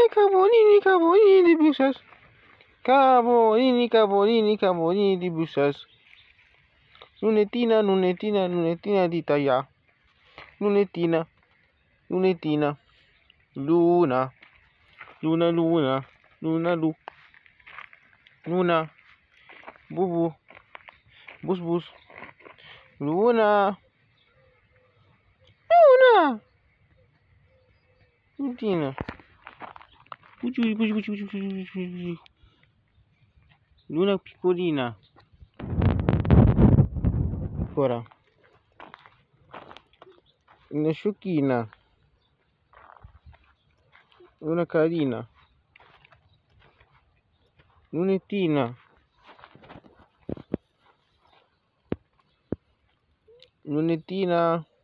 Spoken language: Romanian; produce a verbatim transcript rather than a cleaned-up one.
cavolini, cavolini di Bruxelles. Cavolini, cavolini, cavolini di Bruxelles. Lunettina, lunettina, lunettina di Taia. Lunettina, lunettina. Luna, luna, luna, luna, lu. Luna, bubu, bus, bus. Luna, luna. Lunettina. Puci, puci, puci, puci, puci, puci. Luna piccolina. Ancora. Una sciocchina. Una carina. Lunettina. Lunettina.